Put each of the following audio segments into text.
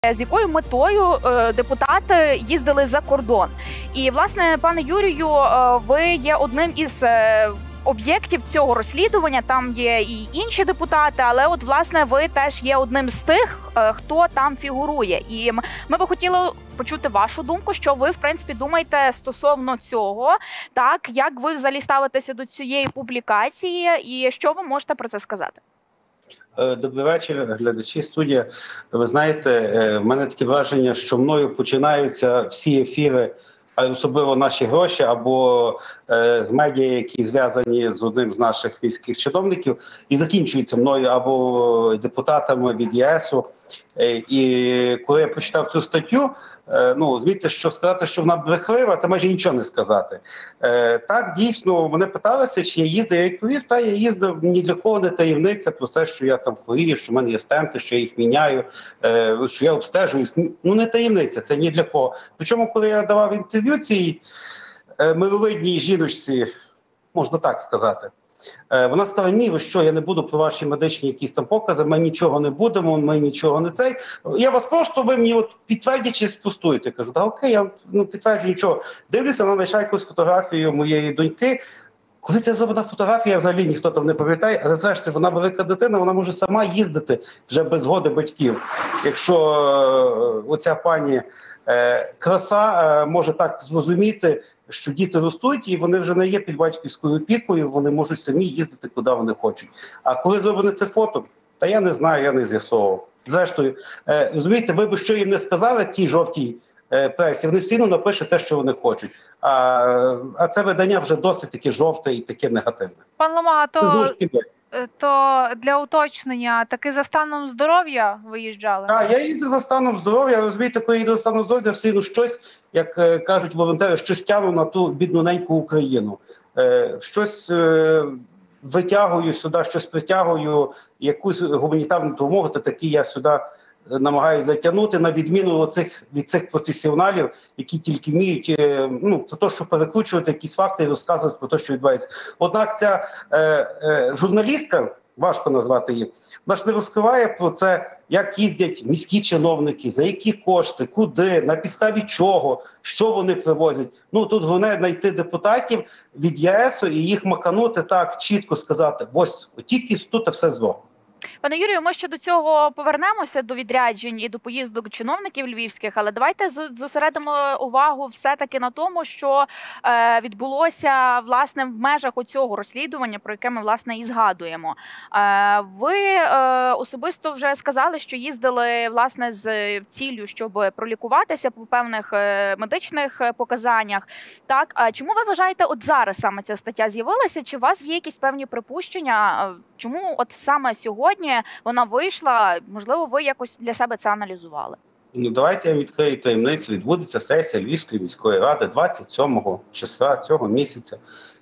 З якою метою депутати їздили за кордон? І, власне, пане Юрію, ви є одним із об'єктів цього розслідування, там є і інші депутати, але от, власне, ви теж є одним з тих, хто там фігурує. І ми би хотіли почути вашу думку, що ви, в принципі, думаєте стосовно цього, так, як ви взагалі ставитеся до цієї публікації і що ви можете про це сказати? Добрий вечір, глядачі, студія. Ви знаєте, в мене таке враження, що мною починаються всі ефіри, а особливо наші гроші, або з медіа, які зв'язані з одним з наших військових чиновників, і закінчуються мною або депутатами від ЄСу. І коли я прочитав цю статтю, звідти, що сказати, що вона брехлива, це майже нічого не сказати. Так, дійсно, мене питалися, чи я їздив, я відповів, я їздив, ні для кого не таємниця про те, що я там хворію, що в мене є стенти, що я їх міняю, що я обстежую. Не таємниця, це ні для кого. Причому, коли я давав інтерв'ю цій миловидній жіночці, можна так сказати, вона сказала: ні, ви що, я не буду про ваші медичні якісь там покази, ми нічого не будемо, ми нічого не цей. Я вас просто, ви мені от підтвердіть чи спростуєте. Я кажу: окей, я підтверджую нічого. Дивлюся, вона знайшла якусь фотографію моєї доньки. Коли це зроблена фотографія, взагалі ніхто там не пам'ятає, але зрештою вона велика дитина, вона може сама їздити вже без згоди батьків. Якщо оця пані краса може так зрозуміти, що діти ростуть і вони вже не є під батьківською опікою, вони можуть самі їздити, куди вони хочуть. А коли зроблене це фото, та я не знаю, я не з'ясовував. Зрештою, розумієте, ви б що їм не сказали цій жовтій пресі, вони всі напишуть те, що вони хочуть. А це видання вже досить таке жовте і таке негативне. Пан Ломага, то для уточнення, таки за станом здоров'я виїжджали? Так, я їздив за станом здоров'я, розумієте, коли їду за станом здоров'я, все щось, як кажуть волонтери, щось тягну на ту бідненьку Україну. Щось витягую сюди, щось притягую, якусь гуманітарну допомогу, то такі я сюди намагаюся затягнути, на відміну від цих професіоналів, які тільки вміють за те, щоб перекручувати якісь факти і розказувати про те, що відбувається. Однак ця журналістка, важко назвати її, вона ж не розкриває про це, як їздять міські чиновники, за які кошти, куди, на підставі чого, що вони привозять. Тут головне знайти депутатів від ЄСу і їх маканути так, чітко сказати: ось, тільки тут все зло. Пане Юрію, ми ще до цього повернемося, до відряджень і до поїздок чиновників львівських, але давайте зосередимо увагу все-таки на тому, що відбулося, власне, в межах оцього розслідування, про яке ми, власне, і згадуємо. Ви особисто вже сказали, що їздили, власне, з ціллю, щоб пролікуватися по певних медичних показаннях. Так, а чому ви вважаєте, от зараз саме ця стаття з'явилася? Чи у вас є якісь певні припущення? Чому от саме сьогодні вона вийшла? Можливо, ви якось для себе це аналізували? Давайте я відкрию таємницю. Відбудеться сесія Львівської міської ради 27 числа цього місяця.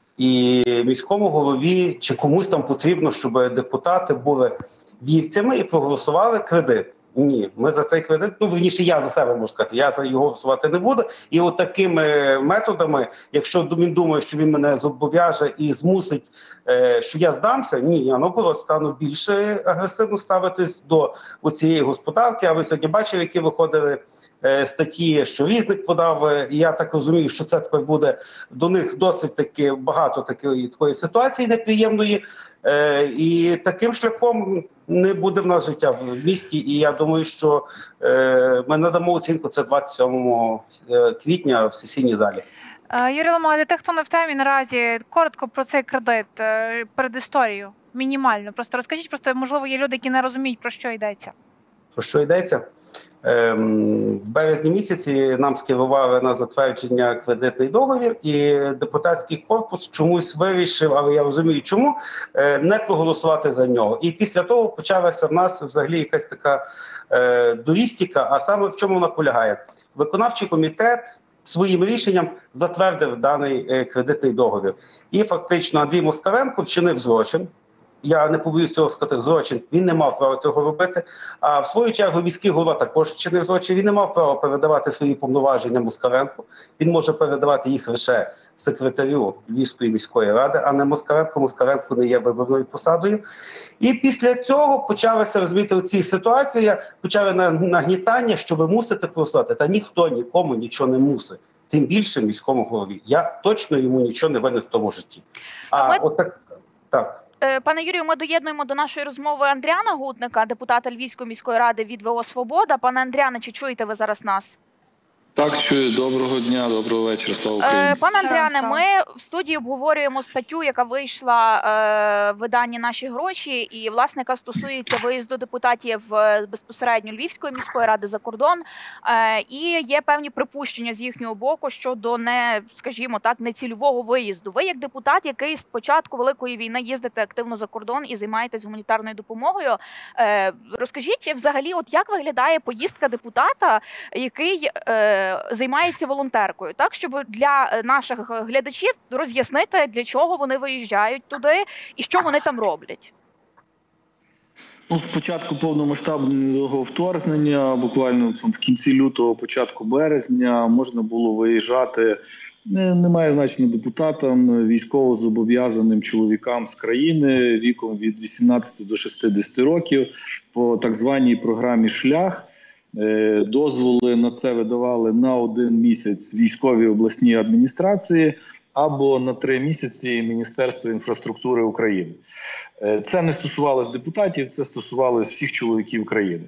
І міському голові чи комусь там потрібно, щоб депутати були вівцями і проголосували кредит. Ні, ми за цей кредит, вірніше, я за себе можу сказати, я за його голосувати не буду. І от такими методами, якщо він думає, що він мене зобов'яже і змусить, що я здамся, ні, я наоборот стану більше агресивно ставитись до цієї господарки. А ви сьогодні бачили, які виходили статті, що Різник подав. І я так розумію, що це тепер буде до них досить таки багато такої ситуації неприємної. І таким шляхом не буде в нас життя в місті. І я думаю, що ми надамо оцінку це 27 квітня в сесійній залі. Юрій Ломага, для тих, хто не в темі наразі, коротко про цей кредит, передісторію, мінімально. Просто розкажіть, можливо, є люди, які не розуміють, про що йдеться. Про що йдеться? В березні місяці нам скерували на затвердження кредитний договір, і депутатський корпус чомусь вирішив, але я розумію чому, не проголосувати за нього. І після того почалася в нас взагалі якась така дуїстика, а саме в чому вона полягає? Виконавчий комітет своїм рішенням затвердив даний кредитний договір. І фактично Андрій Москаленко вчинив злочин. я не побоюсь цього сказати, злочин, він не мав права цього робити. А в свою чергу міський голова також вчинив злочин, він не мав права передавати свої повноваження Москаленку, він може передавати їх лише секретарю Львівської міської ради, а не Москаленко. Москаленко не є виборною посадою. І після цього почалася, розумієте, у цій ситуації, почали нагнітання, що ви мусите проголосувати. Та ніхто нікому нічого не мусить. Тим більше міському голові. Я точно йому нічого не винен в тому житті. Так. Пане Юрію, ми доєднуємо до нашої розмови Андріана Гутника, депутата Львівської міської ради від ВО «Свобода». Пане Андріане, чи чуєте ви зараз нас? Так, чую. Доброго дня, доброго вечора. Слава Україні. Пане Андріане, ми в студії обговорюємо статтю, яка вийшла в виданні «Наші гроші», і, власне, яка стосується виїзду депутатів безпосередньо Львівської міської ради за кордон. І є певні припущення з їхнього боку щодо скажімо так, нецільового виїзду. Ви, як депутат, який з початку Великої війни їздите активно за кордон і займаєтесь гуманітарною допомогою, розкажіть взагалі, от як виглядає поїздка депутата, який займається волонтеркою, так, щоб для наших глядачів роз'яснити, для чого вони виїжджають туди і що вони там роблять? Ну, спочатку повномасштабного вторгнення, буквально в кінці лютого, початку березня, можна було виїжджати, немає значення депутатам, військовозобов'язаним чоловікам з країни віком від 18 до 60 років по так званій програмі «Шлях». Дозволи на це видавали на 1 місяць військовій обласній адміністрації або на 3 місяці Міністерства інфраструктури України. Це не стосувалося депутатів, це стосувалося всіх чоловіків країни.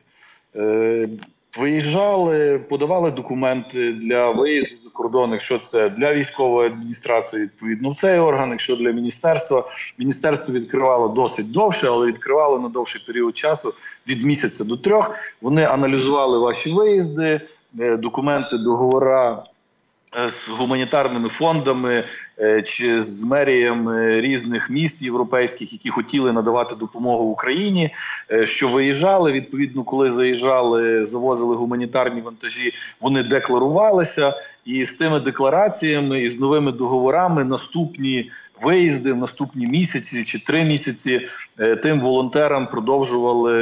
Виїжджали, подавали документи для виїзду за кордон, якщо це для військової адміністрації, відповідно, в цей орган, якщо для міністерства. Міністерство відкривало досить довше, але відкривало на довший період часу, від місяця до 3. Вони аналізували ваші виїзди, документи, договори з гуманітарними фондами чи з меріями різних міст європейських, які хотіли надавати допомогу Україні, що виїжджали, відповідно, коли заїжджали, завозили гуманітарні вантажі, вони декларувалися, і з тими деклараціями, і з новими договорами наступні виїзди в наступні місяці чи 3 місяці тим волонтерам продовжували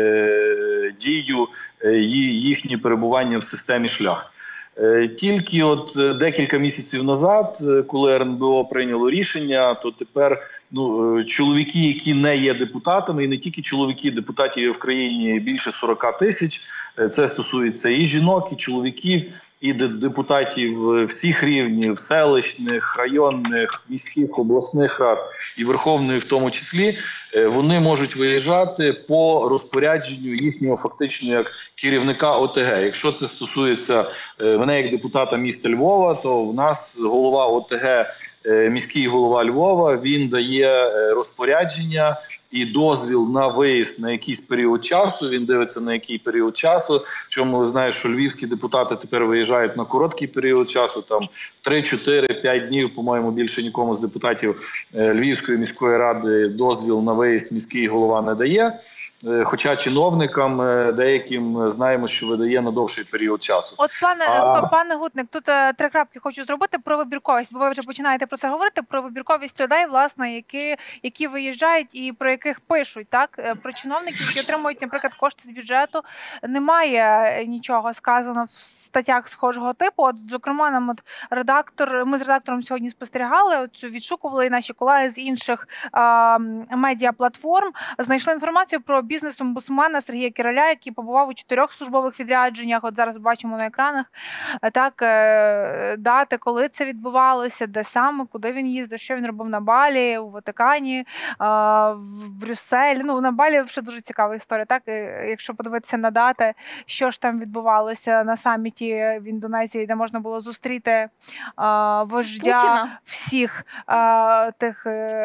дію їхнє перебування в системі «Шлях». Тільки от декілька місяців назад, коли РНБО прийняло рішення, то тепер чоловіки, які не є депутатами, і не тільки чоловіки, депутатів є в країні більше 40 тисяч, це стосується і жінок, і чоловіків, і депутатів всіх рівнів, селищних, районних, міських, обласних рад і Верховної в тому числі, вони можуть виїжджати по розпорядженню їхнього фактично як керівника ОТГ. Якщо це стосується мене як депутата міста Львова, то в нас голова ОТГ, міський голова Львова, він дає розпорядження і дозвіл на виїзд на якийсь період часу, він дивиться на який період часу, чому ви знаєте, що львівські депутати тепер виїжджають на короткий період часу, там 3, 4, 5 днів, по-моєму, більше нікому з депутатів Львівської міської ради дозвіл на виїзд міський голова не дає. Хоча чиновникам деяким знаємо, що видає на довший період часу. От, пане Гутник, тут 3 крапки хочу зробити про вибірковість, бо ви вже починаєте про це говорити, про вибірковість людей, власне, які виїжджають і про яких пишуть, так? Про чиновників, які отримують, наприклад, кошти з бюджету, немає нічого сказано в статтях схожого типу. От, зокрема, ми з редактором сьогодні спостерігали, відшукували наші колеги з інших медіаплатформ, знайшли інформацію про бізнес-омбудсмена Сергія Кіраля, який побував у 4 службових відрядженнях. От зараз бачимо на екранах так, дати, коли це відбувалося, де саме, куди він їздив, що він робив на Балі, у Ватикані, в Брюсселі. Ну, на Балі ще дуже цікава історія, так? Якщо подивитися на дати, що ж там відбувалося на саміті в Індонезії, де можна було зустріти вождя Путіна. всіх тих...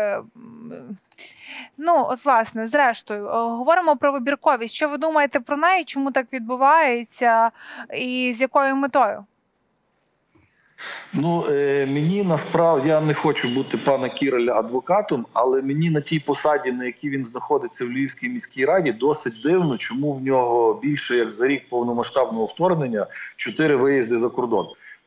Ну, от, власне, зрештою, говоримо про вибірковість. Що ви думаєте про неї, чому так відбувається і з якою метою? Ну, мені насправді, я не хочу бути пана Кіраля адвокатом, але мені на тій посаді, на якій він знаходиться в Львівській міській раді, досить дивно, чому в нього більше як за рік повномасштабного вторгнення 4 виїзди за кордон.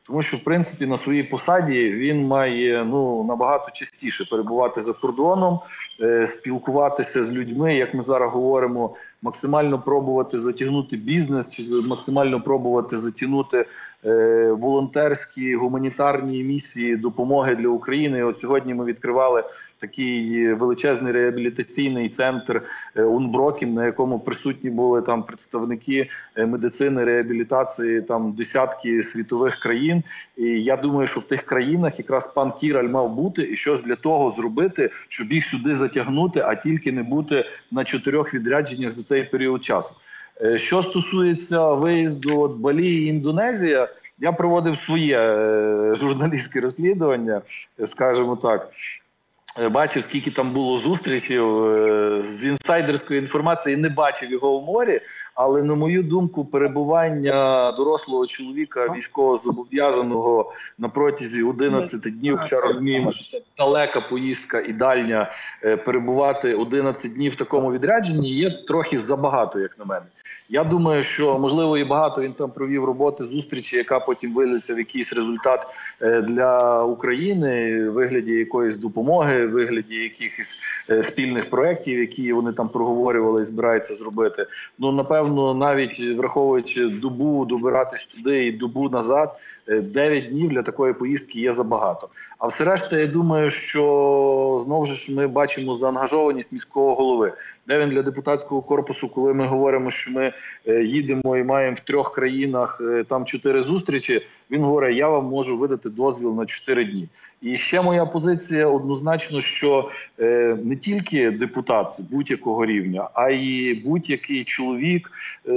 Тому що, в принципі, на своїй посаді він має набагато частіше перебувати за кордоном, спілкуватися з людьми, як ми зараз говоримо, максимально пробувати затягнути бізнес, чи максимально пробувати затягнути волонтерські, гуманітарні місії допомоги для України. От сьогодні ми відкривали такий величезний реабілітаційний центр Унброкін, на якому присутні були там представники медицини, реабілітації, там десятки світових країн. І я думаю, що в тих країнах якраз пан Кіраль мав бути і щось для того зробити, щоб їх сюди затягнути, а тільки не бути на 4 відрядженнях за цей період часу. Що стосується виїзду от Балі і Індонезія, я проводив своє журналістське розслідування, скажімо так. Бачив, скільки там було зустрічей, з інсайдерської інформації не бачив його в морі, але, на мою думку, перебування дорослого чоловіка, військовозобов'язаного на протязі 11 днів, хоча розуміємо, що це далека поїздка і дальня, перебувати 11 днів в такому відрядженні є трохи забагато, як на мене. Я думаю, що, можливо, і багато він там провів роботи, зустрічі, яка потім вилиться в якийсь результат для України, в вигляді якоїсь допомоги, в вигляді якихось спільних проєктів, які вони там проговорювали і збираються зробити. Ну, напевно, навіть враховуючи добу добиратись туди і добу назад, 9 днів для такої поїздки є забагато. А все решта, я думаю, що, знову ж, ми бачимо заангажованість міського голови. Де він для депутатського корпусу, коли ми говоримо, що ми їдемо і маємо в 3 країнах там 4 зустрічі, він говорить, я вам можу видати дозвіл на 4 дні. І ще моя позиція однозначно, що не тільки депутат будь-якого рівня, а й будь-який чоловік,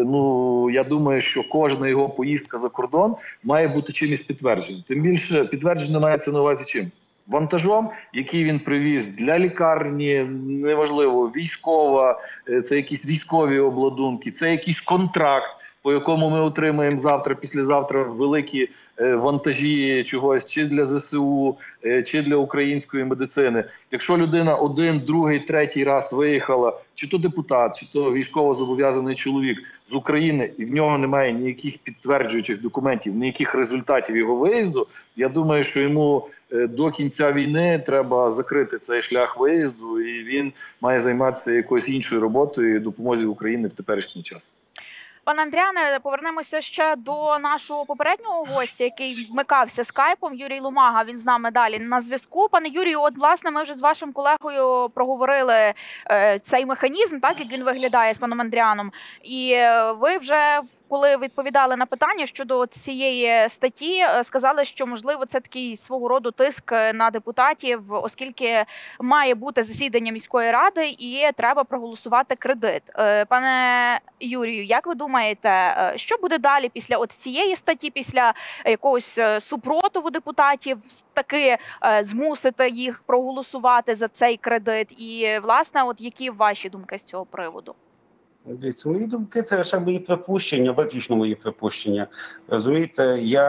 я думаю, що кожна його поїздка за кордон має бути чимось підтверджена. Тим більше підтвердження мається на увазі чим? Вантажом, який він привіз для лікарні, неважливо, військова, це якісь військові обладунки, це якийсь контракт, по якому ми отримаємо завтра, післязавтра великі вантажі чогось, чи для ЗСУ, чи для української медицини. Якщо людина 1, 2, 3 раз виїхала, чи то депутат, чи то військово-зобов'язаний чоловік з України, і в нього немає ніяких підтверджуючих документів, ніяких результатів його виїзду, я думаю, що йому до кінця війни треба закрити цей шлях виїзду, і він має займатися якоюсь іншою роботою і допомозі Україні в теперішній час. Пане Андріане, повернемося ще до нашого попереднього гостя, який вмикався скайпом, Юрій Ломага, він з нами далі на зв'язку. Пане Юрію, от, власне, ми вже з вашим колегою проговорили цей механізм, так, як він виглядає з паном Андріаном. І ви вже, коли відповідали на питання щодо цієї статті, сказали, що, можливо, це такий свого роду тиск на депутатів, оскільки має бути засідання міської ради і треба проголосувати кредит. Пане Юрію, як ви думаєте, що буде далі після от цієї статті, після якогось супротиву депутатів, таки змусити їх проголосувати за цей кредит? І, власне, от які ваші думки з цього приводу? Дивіться, мої думки – це лише мої припущення, виключно мої припущення. Розумієте,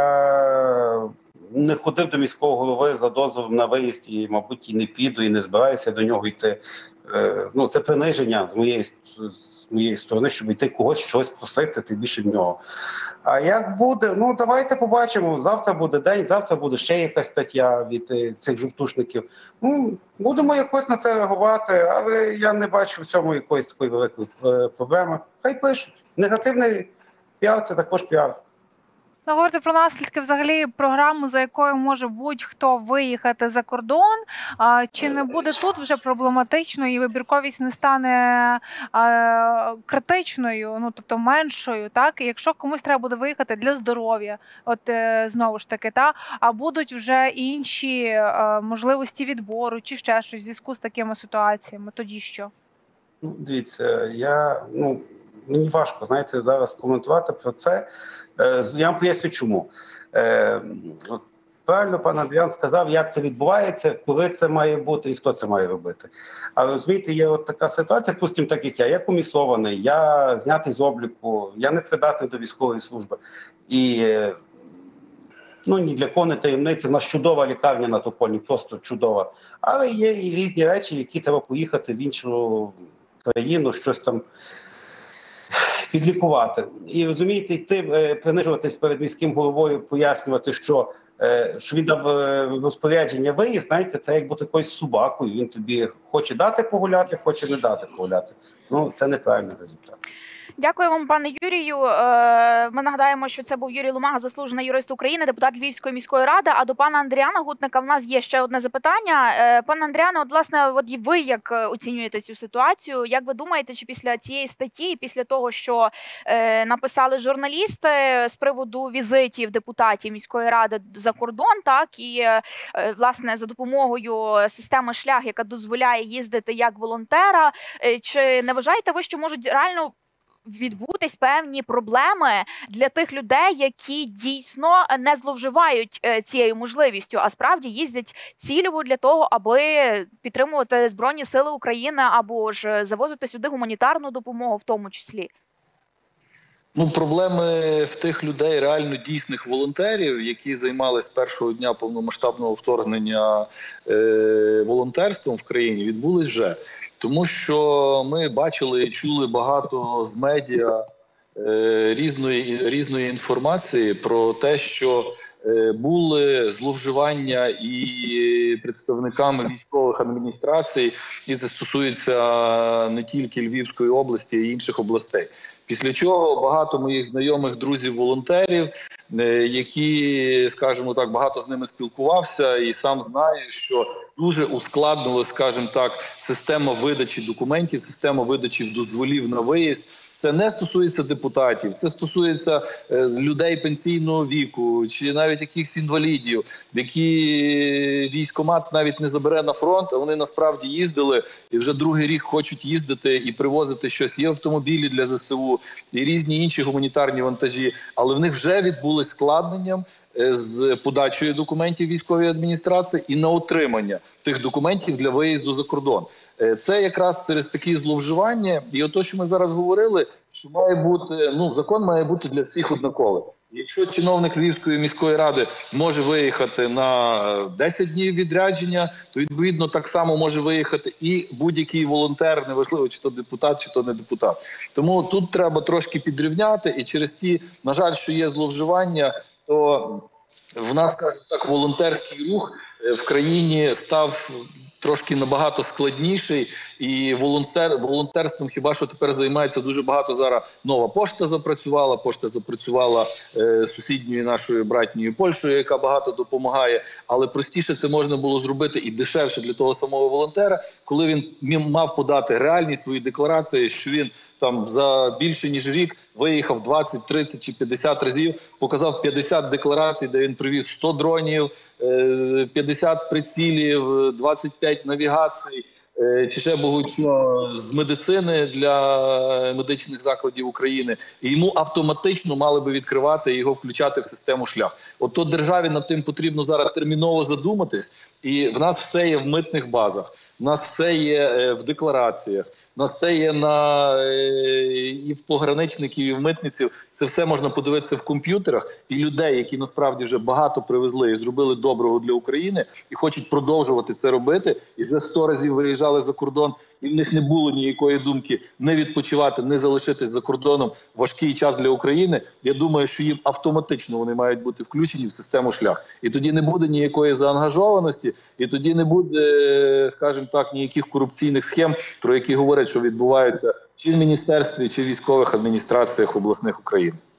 я не ходив до міського голови за дозволом на виїзд і, мабуть, і не піду, і не збираюся до нього йти. Це приниження з моєї сторони, щоб йти когось щось просити, тим більше в нього. А як буде? Давайте побачимо. Завтра буде день, завтра буде ще якась стаття від цих жовтушників. Будемо якось на це реагувати, але я не бачу в цьому якоїсь такої великої проблеми. Хай пишуть. Негативний піар – це також піар. Говорити про наслідки взагалі програму, за якою може будь-хто виїхати за кордон, чи не буде тут вже проблематично і вибірковість не стане критичною, тобто меншою, так? І якщо комусь треба буде виїхати для здоров'я, знову ж таки, а будуть вже інші можливості відбору чи ще щось в зв'язку з такими ситуаціями, тоді що? Дивіться, мені важко, знаєте, зараз коментувати про це. Я вам поясню, чому. Правильно пан Андріан сказав, як це відбувається, коли це має бути і хто це має робити. А розумієте, є от така ситуація, пустимо так, як я комісований, я знятий з обліку, я не придатний до військової служби. І ні для кого не таємниця, в нас чудова лікарня на Топольні, просто чудова. Але є і різні речі, які треба поїхати в іншу країну, щось там підлікувати. І розумієте, йти принижуватись перед міським головою, пояснювати, що він дав розпорядження виїзд, знаєте, це як бути якоюсь собакою. Він тобі хоче дати погуляти, хоче не дати погуляти. Ну, це неправильний результат. Дякую вам, пане Юрію. Ми нагадаємо, що це був Юрій Ломага, заслужений юрист України, депутат Львівської міської ради. А до пана Андріана Гутника в нас є ще одне запитання. Пане Андріане, от, власне, от ви як оцінюєте цю ситуацію? Як ви думаєте, чи після цієї статті, після того, що написали журналісти з приводу візитів депутатів міської ради за кордон, так, і, власне, за допомогою системи «Шлях», яка дозволяє їздити як волонтера, чи не вважаєте ви, що можуть реально відбутись певні проблеми для тих людей, які дійсно не зловживають цією можливістю, а справді їздять цільово для того, аби підтримувати Збройні Сили України або ж завозити сюди гуманітарну допомогу в тому числі? Ну, проблеми в тих людей, реально дійсних волонтерів, які займалися з першого дня повномасштабного вторгнення волонтерством в країні, відбулись вже. Тому що ми бачили і чули багато з медіа різної інформації про те, що були зловживання і представниками військових адміністрацій, і це стосується не тільки Львівської області, а й інших областей. Після чого багато моїх знайомих, друзів-волонтерів, які, скажімо так, багато з ними спілкувався і сам знаю, що дуже ускладнилась, скажімо так, система видачі документів, система видачі дозволів на виїзд. Це не стосується депутатів, це стосується людей пенсійного віку чи навіть якихось інвалідів, які військкомат навіть не забере на фронт, а вони насправді їздили і вже другий рік хочуть їздити і привозити щось. Є автомобілі для ЗСУ і різні інші гуманітарні вантажі, але в них вже відбулись складненням з подачею документів військової адміністрації і на отримання тих документів для виїзду за кордон. Це якраз через такі зловживання. І от те, що ми зараз говорили, що має бути, закон має бути для всіх однаковий. Якщо чиновник Львівської міської ради може виїхати на 10 днів відрядження, то відповідно так само може виїхати і будь-який волонтер, неважливо, чи то депутат, чи то не депутат. Тому тут треба трошки підрівняти, і через ті, на жаль, що є зловживання, то в нас, скажімо так, волонтерський рух в країні став трошки набагато складніший, і волонтерством хіба що тепер займається дуже багато зараз. Нова пошта запрацювала сусідньою нашою братньою Польщею, яка багато допомагає, але простіше це можна було зробити і дешевше для того самого волонтера, коли він мав подати реальні свої декларації, що він там за більше ніж рік виїхав 20, 30 чи 50 разів, показав 50 декларацій, де він привіз 100 дронів, 50 прицілів, 25 навігацій, чи ще багато з медицини для медичних закладів України. І йому автоматично мали би відкривати і його включати в систему «Шлях». От то державі над тим потрібно зараз терміново задуматись. І в нас все є в митних базах, в нас все є в деклараціях. У нас це є і в пограничників, і в митниців. Це все можна подивитися в комп'ютерах. І людей, які насправді вже багато привезли і зробили доброго для України, і хочуть продовжувати це робити, і вже 100 разів виїжджали за кордон, і в них не було ніякої думки не відпочивати, не залишитись за кордоном в важкий час для України. Я думаю, що їм автоматично вони мають бути включені в систему «Шлях». І тоді не буде ніякої заангажованості, і тоді не буде, скажімо так, ніяких корупційних схем, про які говорять, що відбуваються чи в міністерстві, чи в військових адміністраціях обласних України.